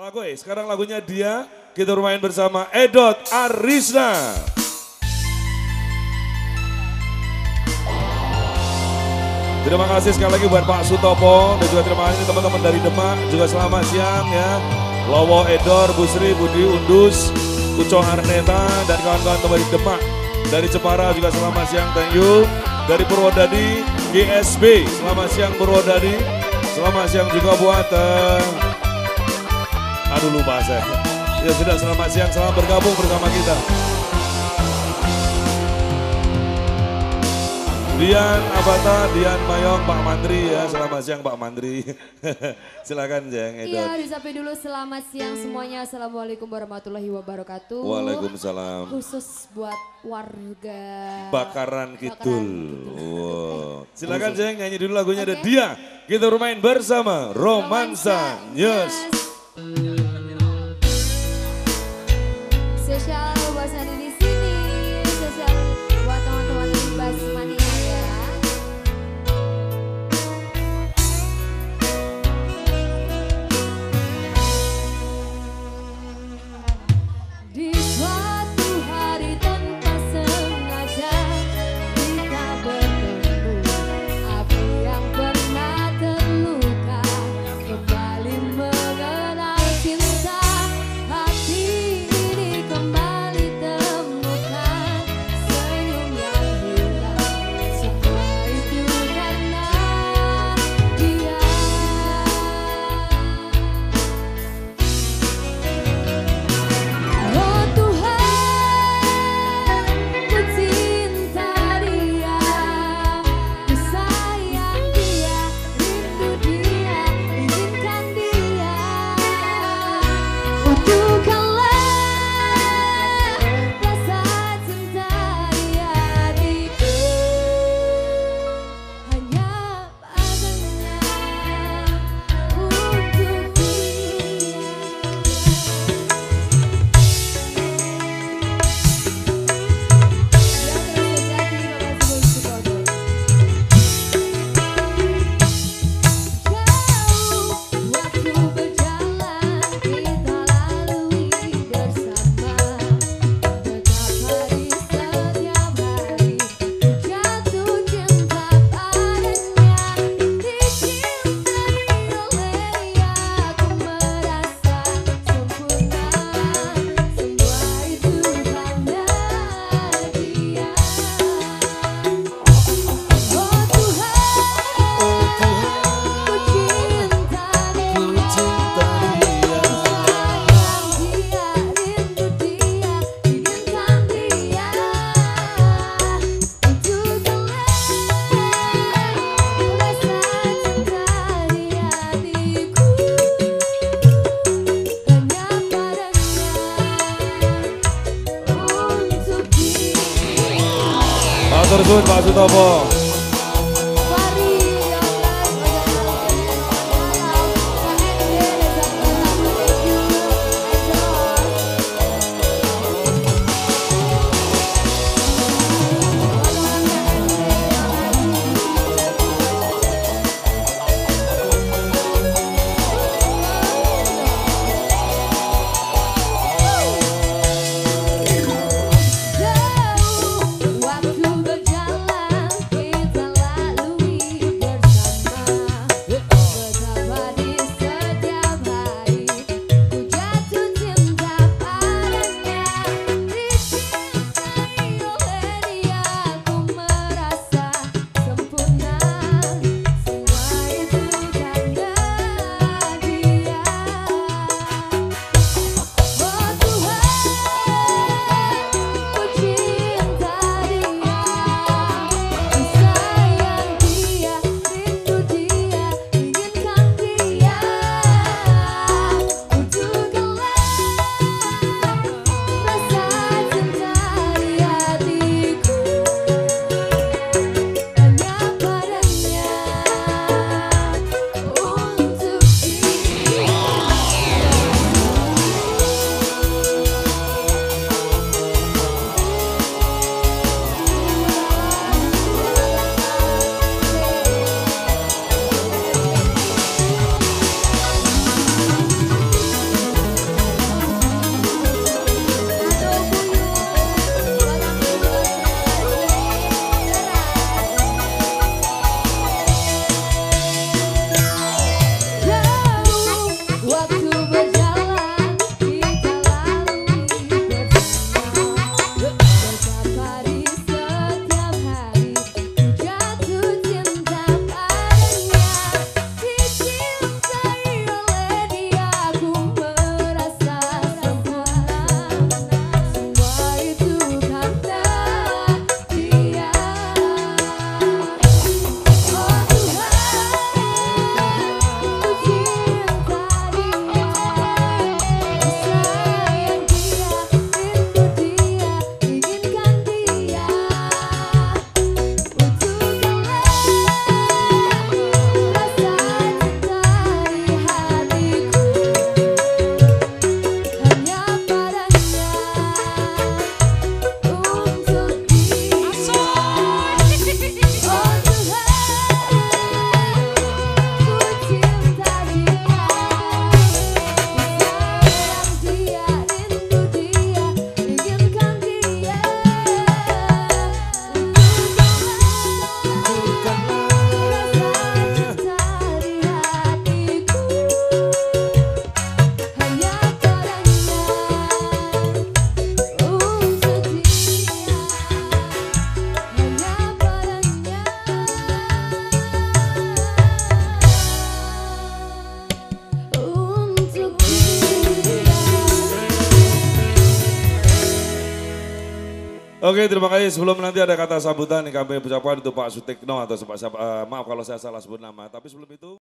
Oke, sekarang lagunya dia, kita bermain bersama Edot Arisna. Terima kasih sekali lagi buat Pak Sutopo dan juga terima kasih teman-teman dari Demak, juga selamat siang ya. Lowo Edor, Busri, Budi Undus, Uco Arneta dan kawan-kawan teman dari Demak. Dari Jepara juga selamat siang, thank you. Dari Purwodadi, GSB, selamat siang Purwodadi. Selamat siang juga buat, aduh lupa saya. Ya sudah, selamat siang, selamat bergabung bersama kita. Dian Abata, Dian Mayong, Pak Mandri ya, selamat siang Pak Mandri. Silakan Jeng Edot. Iya, disampaikan dulu selamat siang semuanya. Assalamualaikum warahmatullahi wabarakatuh. Waalaikumsalam. Khusus buat warga Bakaran Kidul. Wow. Silakan Jeng nyanyi dulu lagunya ada dia. Kita bermain bersama Romansa News. Spesial buat Sandi di sini, spesial buat teman-teman di Basmania ya. Di suatu hari tanpa sengaja kita bertemu, api yang pernah terluka kembali mengenal cinta. Hati ini kembali temukan senyum yang hilang, semua itu karena dia. Oh Tuhan, ku cinta dia, ku sayang dia, rindu dia, inginkan dia. Untukkanlah rasa cinta di hatiku, hanya padanya, untuk dia. Waktu berjalan kita lalui bersama, setiap hari setiap hari jatuh cinta padanya, dicintai olehnya aku merasa sempurna, semua itu karena dia. Oh Tuhan, ku cinta dia, sayang dia, rindu dia, inginkan dia. Untukkanlah rasa cinta di hatiku, hanya padanya, untuk dia. Matur suwun Pak Sutopo. Waktu berjalan Oke, terima kasih. Sebelum nanti ada kata sambutan nih kami ucapkan untuk Pak Sutikno atau maaf kalau saya salah sebut nama. Tapi sebelum itu